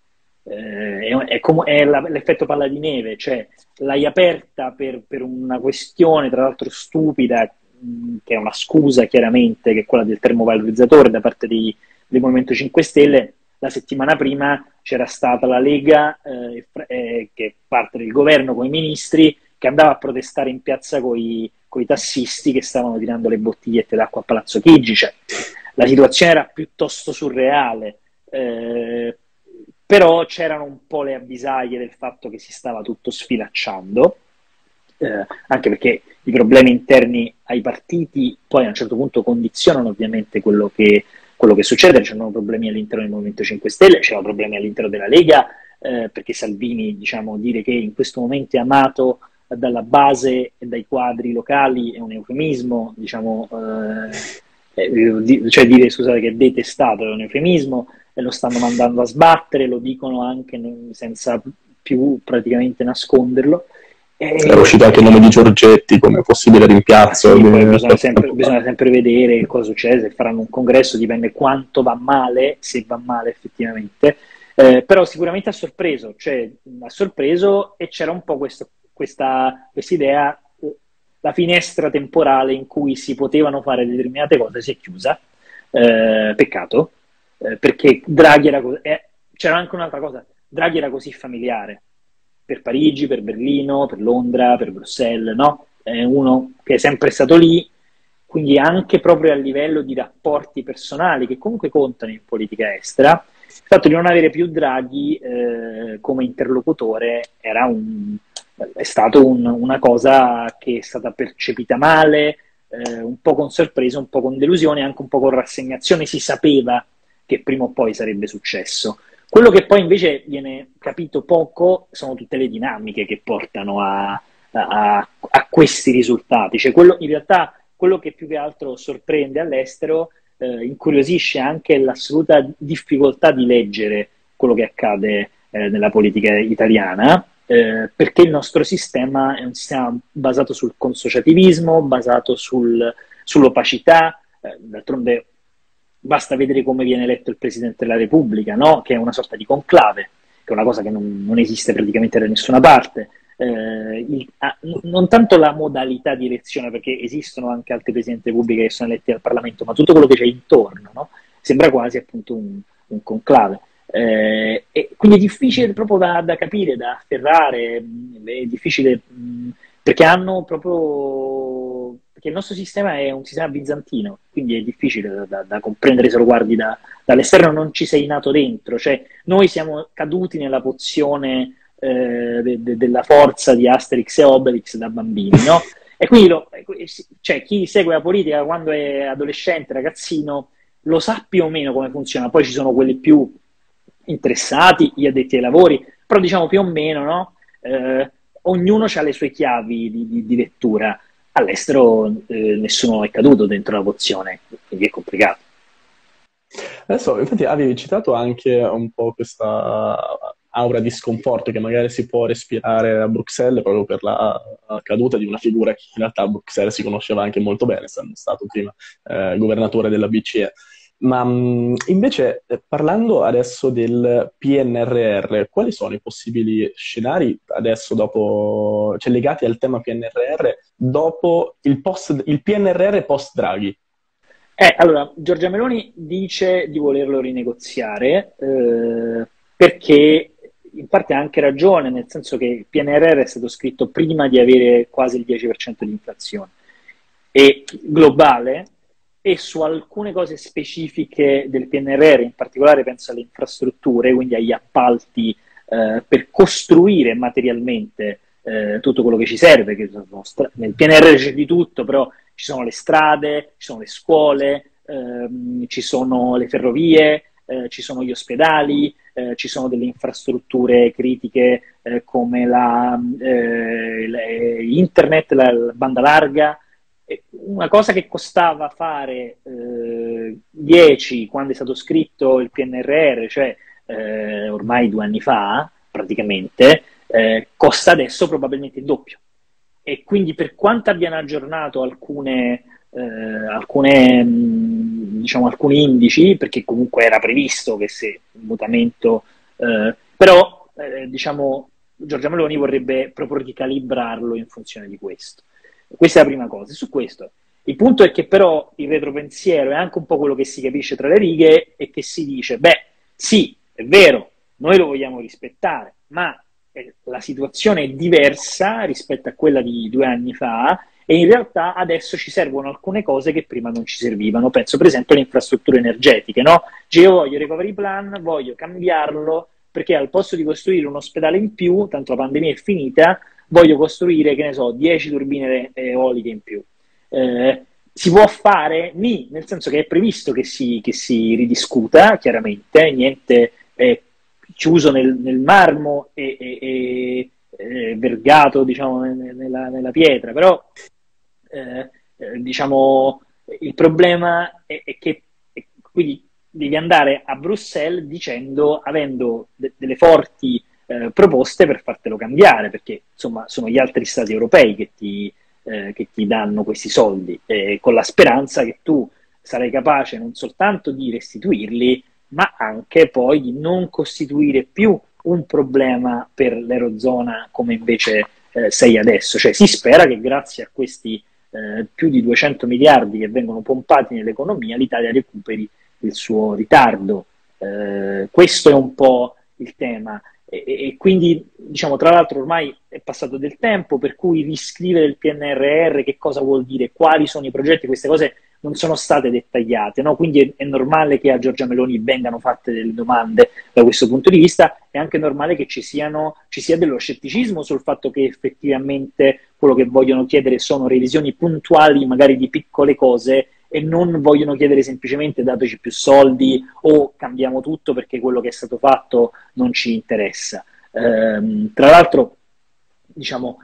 È l'effetto palla di neve, cioè l'hai aperta per una questione, tra l'altro stupida, che è una scusa chiaramente, che è quella del termovalorizzatore da parte del Movimento 5 Stelle. La settimana prima c'era stata la Lega, che è parte del governo, con i ministri, che andava a protestare in piazza con i tassisti che stavano tirando le bottigliette d'acqua a Palazzo Chigi. Cioè, la situazione era piuttosto surreale, però c'erano un po' le avvisaglie del fatto che si stava tutto sfilacciando, anche perché i problemi interni ai partiti poi a un certo punto condizionano ovviamente quello che succede. C'erano problemi all'interno del Movimento 5 Stelle, c'erano problemi all'interno della Lega, perché Salvini, diciamo, dire che in questo momento è amato dalla base e dai quadri locali è un eufemismo, diciamo, cioè dire, scusate, che è detestato è un eufemismo, e lo stanno mandando a sbattere, lo dicono anche senza più praticamente nasconderlo. Era uscito anche il nome di Giorgetti come possibile rimpiazzo. Sì, poi bisogna sempre vedere cosa succede, se faranno un congresso, dipende quanto va male, se va male effettivamente. Però sicuramente ha sorpreso e c'era un po' questa idea, la finestra temporale in cui si potevano fare determinate cose si è chiusa, peccato, perché Draghi c'era anche un'altra cosa, Draghi era così familiare per Parigi, per Berlino, per Londra, per Bruxelles, no? È uno che è sempre stato lì, quindi anche proprio a livello di rapporti personali, che comunque contano in politica estera, il fatto di non avere più Draghi come interlocutore è stato una cosa che è stata percepita male, un po' con sorpresa, un po' con delusione, anche un po' con rassegnazione. Si sapeva che prima o poi sarebbe successo. Quello che poi invece viene capito poco sono tutte le dinamiche che portano a questi risultati. Cioè, in realtà quello che più che altro sorprende all'estero, incuriosisce anche l'assoluta difficoltà di leggere quello che accade nella politica italiana, perché il nostro sistema è un sistema basato sul consociativismo, basato sull'opacità, d'altronde basta vedere come viene eletto il Presidente della Repubblica, no? Che è una sorta di conclave, che è una cosa che non esiste praticamente da nessuna parte. Non tanto la modalità di elezione, perché esistono anche altri Presidenti della Repubblica che sono eletti al Parlamento, ma tutto quello che c'è intorno, no? Sembra quasi appunto un conclave. E quindi è difficile proprio da capire, da afferrare, è difficile perché hanno proprio, perché il nostro sistema è un sistema bizantino, quindi è difficile da comprendere se lo guardi dall'esterno, non ci sei nato dentro, cioè noi siamo caduti nella pozione della forza di Asterix e Obelix da bambini, no? E quindi cioè, chi segue la politica quando è adolescente, ragazzino, lo sa più o meno come funziona, poi ci sono quelli più interessati, gli addetti ai lavori, però diciamo più o meno, no? Ognuno ha le sue chiavi di lettura. All'estero nessuno è caduto dentro la pozione, quindi è complicato. Adesso, infatti, avevi citato anche un po' questa aura di sconforto che magari si può respirare a Bruxelles proprio per la caduta di una figura che in realtà a Bruxelles si conosceva anche molto bene, essendo stato prima governatore della BCE. Ma invece, parlando adesso del PNRR, quali sono i possibili scenari adesso dopo, cioè legati al tema PNRR dopo il PNRR post Draghi? Allora, Giorgia Meloni dice di volerlo rinegoziare perché in parte ha anche ragione, nel senso che il PNRR è stato scritto prima di avere quasi il 10% di inflazione e globale, e su alcune cose specifiche del PNRR, in particolare penso alle infrastrutture, quindi agli appalti per costruire materialmente tutto quello che ci serve, che nel PNRR c'è di tutto, però ci sono le strade, ci sono le scuole, ci sono le ferrovie, ci sono gli ospedali, ci sono delle infrastrutture critiche come internet, la banda larga. Una cosa che costava fare 10 quando è stato scritto il PNRR, cioè ormai 2 anni fa praticamente, costa adesso probabilmente il doppio. E quindi per quanto abbiano aggiornato diciamo, alcuni indici, perché comunque era previsto che se un mutamento, però diciamo, Giorgia Meloni vorrebbe proprio ricalibrarlo in funzione di questo. Questa è la prima cosa. Su questo il punto è che però il retropensiero è anche un po' quello che si capisce tra le righe e che si dice, beh, sì, è vero, noi lo vogliamo rispettare, ma la situazione è diversa rispetto a quella di 2 anni fa e in realtà adesso ci servono alcune cose che prima non ci servivano. Penso per esempio alle infrastrutture energetiche, no? Cioè io voglio il recovery plan, voglio cambiarlo perché al posto di costruire un ospedale in più, tanto la pandemia è finita, voglio costruire, che ne so, 10 turbine eoliche in più. Si può fare? Nì, nel senso che è previsto che si ridiscuta, chiaramente, niente chiuso nel marmo e vergato, diciamo, nella pietra, però diciamo, il problema è che quindi devi andare a Bruxelles avendo delle forti proposte per fartelo cambiare, perché insomma sono gli altri stati europei che ti danno questi soldi, con la speranza che tu sarai capace non soltanto di restituirli, ma anche poi di non costituire più un problema per l'Eurozona come invece sei adesso. Cioè si spera che grazie a questi più di 200 miliardi che vengono pompati nell'economia l'Italia recuperi il suo ritardo. Questo è un po' il tema. E quindi, diciamo, tra l'altro ormai è passato del tempo, per cui riscrivere il PNRR, che cosa vuol dire, quali sono i progetti, queste cose non sono state dettagliate, no? Quindi è normale che a Giorgia Meloni vengano fatte delle domande da questo punto di vista, è anche normale che ci sia dello scetticismo sul fatto che effettivamente quello che vogliono chiedere sono revisioni puntuali, magari di piccole cose, e non vogliono chiedere semplicemente dateci più soldi o cambiamo tutto perché quello che è stato fatto non ci interessa. Tra l'altro, diciamo,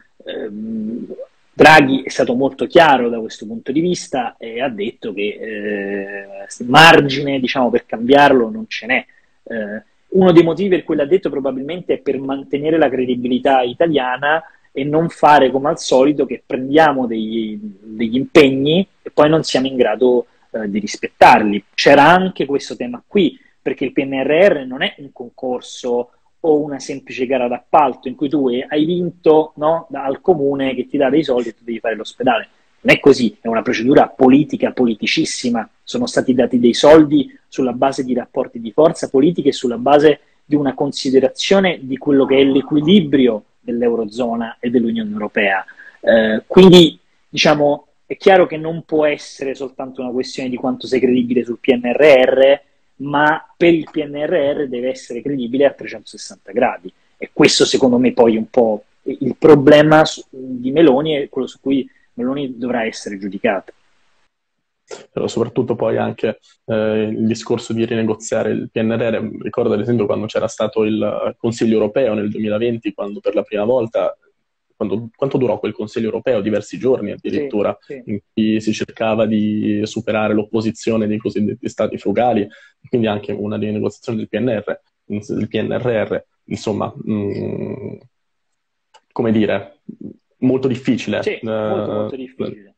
Draghi è stato molto chiaro da questo punto di vista e ha detto che margine, diciamo, per cambiarlo non ce n'è. Uno dei motivi per cui l'ha detto probabilmente è per mantenere la credibilità italiana e non fare come al solito che prendiamo degli impegni e poi non siamo in grado di rispettarli. C'era anche questo tema qui, perché il PNRR non è un concorso o una semplice gara d'appalto in cui tu hai vinto, no, al comune che ti dà dei soldi e tu devi fare l'ospedale. Non è così, è una procedura politica, politicissima. Sono stati dati dei soldi sulla base di rapporti di forza politiche e sulla base di una considerazione di quello che è l'equilibrio dell'Eurozona e dell'Unione Europea. Quindi, diciamo, è chiaro che non può essere soltanto una questione di quanto sei credibile sul PNRR, ma per il PNRR deve essere credibile a 360 gradi. E questo, secondo me, poi un po' il problema di Meloni è quello su cui Meloni dovrà essere giudicata. Soprattutto poi anche il discorso di rinegoziare il PNRR. Ricordo ad esempio quando c'era stato il Consiglio europeo nel 2020, quando per la prima volta, quanto durò quel Consiglio europeo? Diversi giorni addirittura, sì. in cui si cercava di superare l'opposizione dei cosiddetti stati frugali, quindi anche una rinegoziazione del PNRR, insomma, come dire, molto difficile. Sì, molto difficile.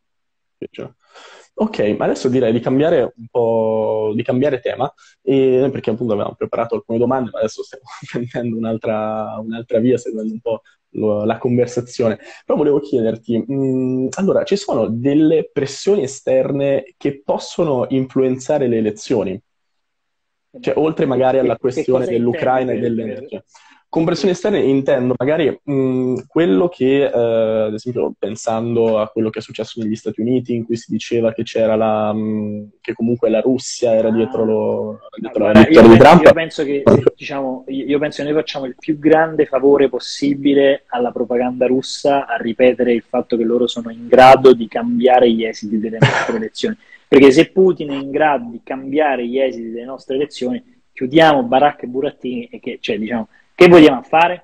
Ok, ma adesso direi di cambiare di cambiare tema, perché appunto avevamo preparato alcune domande, ma adesso stiamo prendendo un'altra via, seguendo un po' la conversazione. Però volevo chiederti, allora, ci sono delle pressioni esterne che possono influenzare le elezioni? Cioè, oltre magari alla questione dell'Ucraina e dell'energia. Con pressioni esterne intendo magari quello che, ad esempio, pensando a quello che è successo negli Stati Uniti, in cui si diceva che c'era che comunque la Russia era dietro la vittoria di Trump. Io penso che noi facciamo il più grande favore possibile alla propaganda russa a ripetere il fatto che loro sono in grado di cambiare gli esiti delle nostre elezioni. Perché se Putin è in grado di cambiare gli esiti delle nostre elezioni, chiudiamo baracche e burattini e che vogliamo fare?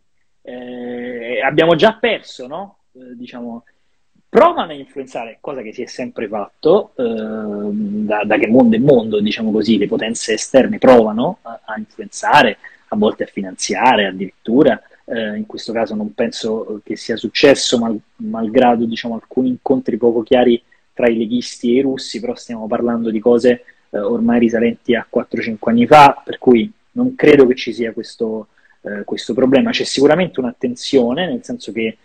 Abbiamo già perso, no? Provano a influenzare, cosa che si è sempre fatto, da che mondo è mondo, diciamo così, le potenze esterne provano a influenzare, a volte a finanziare addirittura. In questo caso non penso che sia successo, malgrado alcuni incontri poco chiari tra i leghisti e i russi, però stiamo parlando di cose ormai risalenti a 4-5 anni fa, per cui non credo che ci sia questo problema. C'è sicuramente un'attenzione, nel senso che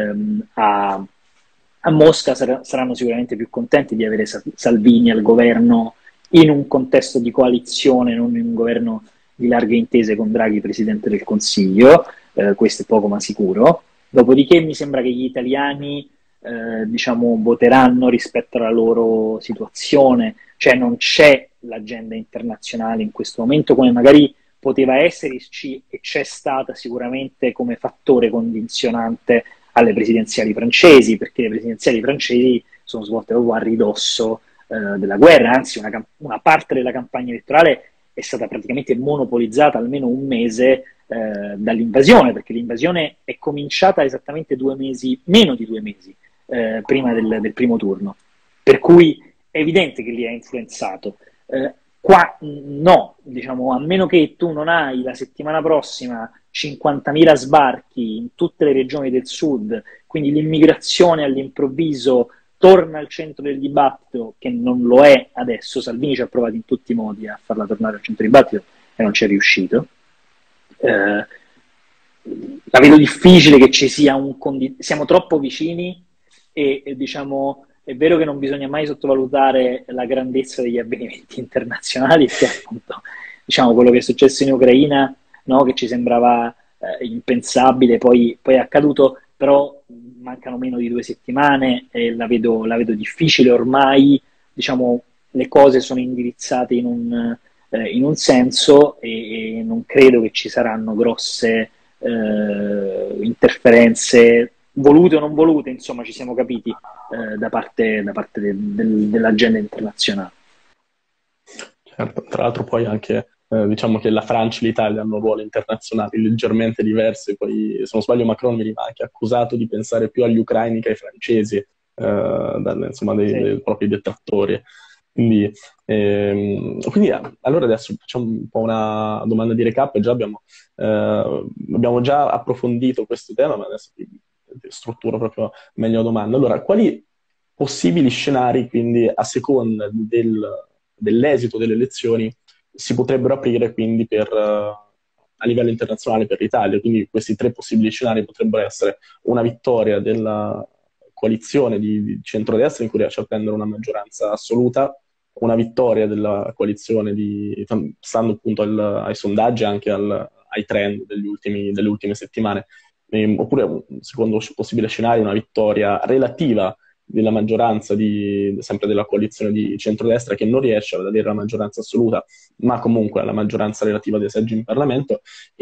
a Mosca saranno sicuramente più contenti di avere Salvini al governo in un contesto di coalizione, non in un governo di larghe intese con Draghi Presidente del Consiglio, questo è poco ma sicuro. Dopodiché mi sembra che gli italiani voteranno rispetto alla loro situazione, cioè non c'è l'agenda internazionale in questo momento come magari poteva esserci e c'è stata sicuramente come fattore condizionante alle presidenziali francesi, perché le presidenziali francesi sono svolte proprio a ridosso della guerra, anzi una parte della campagna elettorale è stata praticamente monopolizzata almeno un mese dall'invasione, perché l'invasione è cominciata esattamente 2 mesi, meno di 2 mesi prima del primo turno, per cui è evidente che li ha influenzato. Qua no, diciamo, a meno che tu non hai la settimana prossima 50.000 sbarchi in tutte le regioni del sud, quindi l'immigrazione all'improvviso torna al centro del dibattito, che non lo è adesso. Salvini ci ha provato in tutti i modi a farla tornare al centro del dibattito e non ci è riuscito. La vedo difficile che ci sia siamo troppo vicini e diciamo è vero che non bisogna mai sottovalutare la grandezza degli avvenimenti internazionali, che appunto diciamo quello che è successo in Ucraina, no, che ci sembrava impensabile, poi è accaduto, però mancano meno di 2 settimane e la vedo difficile ormai, diciamo le cose sono indirizzate in un senso e non credo che ci saranno grosse interferenze volute o non volute, insomma ci siamo capiti da parte dell'agenda internazionale. Certo, tra l'altro poi anche diciamo che la Francia e l'Italia hanno ruoli internazionali leggermente diversi, poi se non sbaglio Macron veniva anche accusato di pensare più agli ucraini che ai francesi, insomma dei propri detrattori. Quindi allora adesso facciamo un po' una domanda di recap. Abbiamo già approfondito questo tema, ma adesso strutturo proprio meglio la domanda. Allora, quali possibili scenari, quindi a seconda dell'esito delle elezioni, si potrebbero aprire quindi a livello internazionale per l'Italia? Quindi questi 3 possibili scenari potrebbero essere una vittoria della coalizione di centrodestra in cui riesce a prendere una maggioranza assoluta, una vittoria della coalizione stando appunto ai sondaggi e anche ai trend delle ultime settimane, oppure un secondo possibile scenario, una vittoria relativa della maggioranza sempre della coalizione di centrodestra, che non riesce ad avere la maggioranza assoluta, ma comunque la maggioranza relativa dei seggi in Parlamento,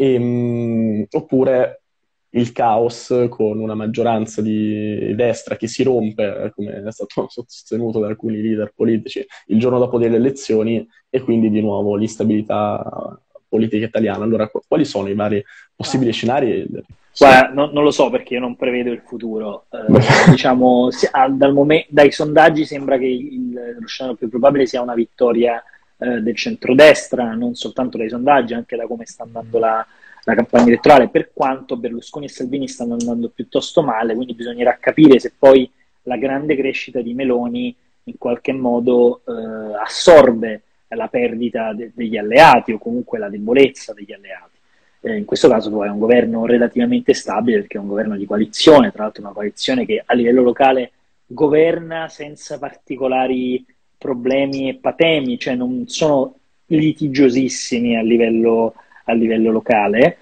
oppure il caos con una maggioranza di destra che si rompe, come è stato sostenuto da alcuni leader politici, il giorno dopo delle elezioni, e quindi di nuovo l'instabilità politica italiana. Allora, quali sono i vari possibili scenari? Guarda, non lo so, perché io non prevedo il futuro. Diciamo, dai sondaggi sembra che lo scenario più probabile sia una vittoria del centrodestra, non soltanto dai sondaggi, anche da come sta andando la campagna elettorale, per quanto Berlusconi e Salvini stanno andando piuttosto male, quindi bisognerà capire se poi la grande crescita di Meloni in qualche modo assorbe la perdita degli alleati o comunque la debolezza degli alleati. In questo caso poi è un governo relativamente stabile, perché è un governo di coalizione, tra l'altro una coalizione che a livello locale governa senza particolari problemi e patemi, cioè non sono litigiosissimi a livello locale,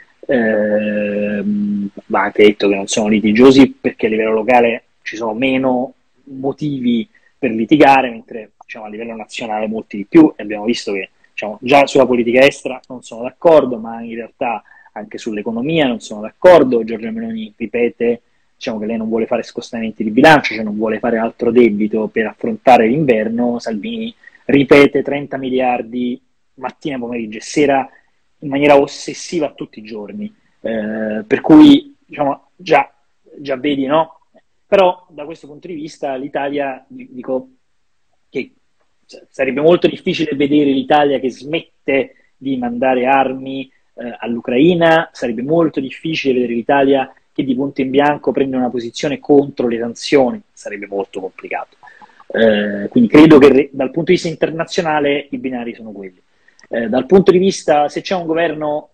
va anche detto che non sono litigiosi perché a livello locale ci sono meno motivi per litigare, mentre diciamo, a livello nazionale molti di più, e abbiamo visto che diciamo, già sulla politica estera non sono d'accordo, ma in realtà anche sull'economia non sono d'accordo. Giorgia Meloni ripete, diciamo, che lei non vuole fare scostamenti di bilancio, cioè non vuole fare altro debito per affrontare l'inverno. Salvini ripete 30 miliardi mattina, pomeriggio e sera in maniera ossessiva tutti i giorni, per cui diciamo, già vedi, no? Però da questo punto di vista l'Italia, dico che sarebbe molto difficile vedere l'Italia che smette di mandare armi all'Ucraina, sarebbe molto difficile vedere l'Italia che di punto in bianco prende una posizione contro le sanzioni, sarebbe molto complicato. Quindi credo che dal punto di vista internazionale i binari sono quelli. Dal punto di vista, se c'è un governo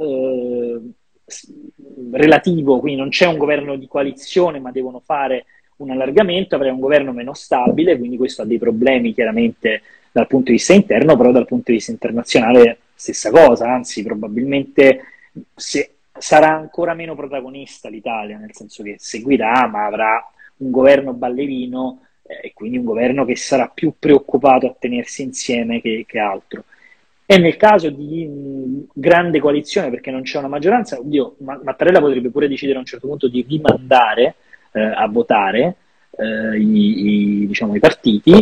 relativo, quindi non c'è un governo di coalizione ma devono fare un allargamento, avrei un governo meno stabile, quindi questo ha dei problemi chiaramente dal punto di vista interno, però dal punto di vista internazionale stessa cosa, anzi probabilmente sarà ancora meno protagonista l'Italia, nel senso che seguirà, ma avrà un governo ballerino e quindi un governo che sarà più preoccupato a tenersi insieme che altro. E nel caso di grande coalizione, perché non c'è una maggioranza, oddio, Mattarella potrebbe pure decidere a un certo punto di rimandare a votare diciamo, i partiti,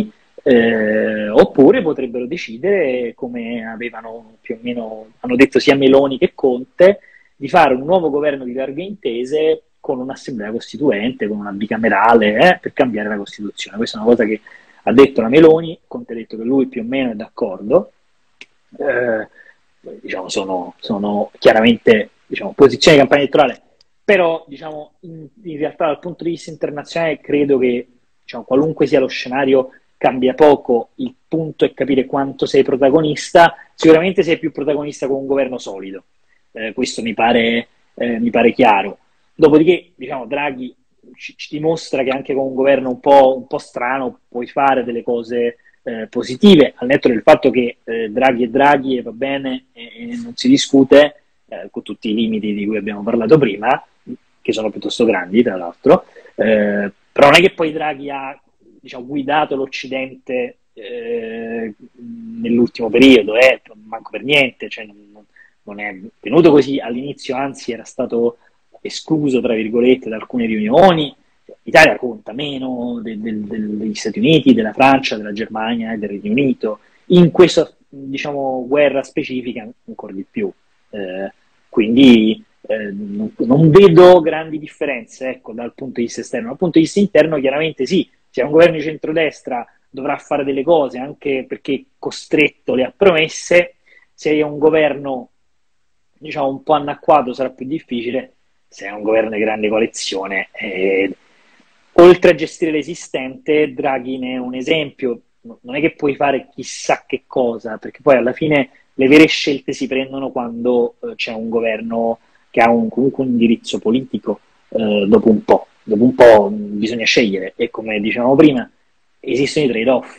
Oppure potrebbero decidere, come avevano più o meno hanno detto sia Meloni che Conte, di fare un nuovo governo di larghe intese con un'assemblea costituente, con una bicamerale, per cambiare la Costituzione. Questa è una cosa che ha detto la Meloni, Conte ha detto che lui più o meno è d'accordo. Eh, diciamo, sono chiaramente, diciamo, posizioni di campagna elettorale, però diciamo, in realtà dal punto di vista internazionale credo che, diciamo, qualunque sia lo scenario cambia poco. Il punto è capire quanto sei protagonista. Sicuramente sei più protagonista con un governo solido, questo mi pare chiaro. Dopodiché, diciamo, Draghi ci dimostra che anche con un governo un po' strano puoi fare delle cose positive, al netto del fatto che Draghi è Draghi e va bene e non si discute, con tutti i limiti di cui abbiamo parlato prima, che sono piuttosto grandi tra l'altro, però non è che poi Draghi ha, diciamo, guidato l'Occidente nell'ultimo periodo, manco per niente, cioè non è venuto così all'inizio, anzi era stato escluso, tra virgolette, da alcune riunioni. L'Italia conta meno degli Stati Uniti, della Francia, della Germania e del Regno Unito. In questa, diciamo, guerra specifica ancora di più. Quindi non vedo grandi differenze, ecco, dal punto di vista esterno. Dal punto di vista interno, chiaramente sì, se è un governo di centrodestra dovrà fare delle cose, anche perché costretto le ha promesse. Se è un governo, diciamo, un po' anacquato sarà più difficile. Se è un governo di grande coalizione, oltre a gestire l'esistente, Draghi ne è un esempio. Non è che puoi fare chissà che cosa, perché poi alla fine le vere scelte si prendono quando c'è un governo che ha comunque un indirizzo politico, dopo un po'. Dopo un po' bisogna scegliere e, come dicevamo prima, esistono i trade-off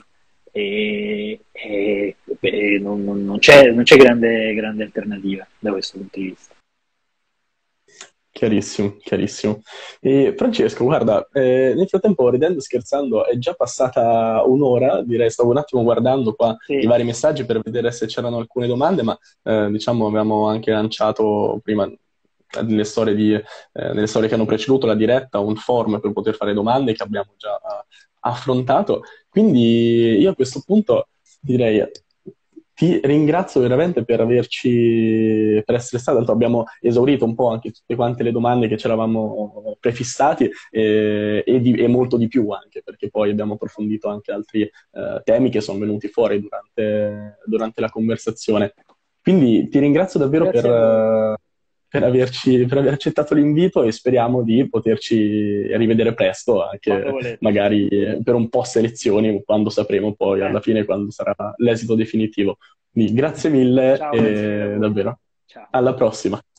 e non c'è grande alternativa da questo punto di vista. Chiarissimo, chiarissimo. E Francesco, guarda, nel frattempo, ridendo e scherzando, è già passata un'ora, direi, stavo un attimo guardando qua i Sì, vari messaggi per vedere se c'erano alcune domande, ma diciamo avevamo anche lanciato prima nelle storie che hanno preceduto la diretta un form per poter fare domande che abbiamo già affrontato. Quindi io a questo punto direi ti ringrazio veramente per essere stato, tanto abbiamo esaurito un po' anche tutte quante le domande che ci eravamo prefissati e molto di più anche, perché poi abbiamo approfondito anche altri temi che sono venuti fuori durante la conversazione. Quindi ti ringrazio davvero grazie a voi. per aver accettato l'invito e speriamo di poterci rivedere presto, Quando anche volete. magari per un post elezioni, quando sapremo poi alla fine quando sarà l'esito definitivo. Quindi grazie mille Ciao, grazie mille a e voi. davvero Ciao. alla prossima.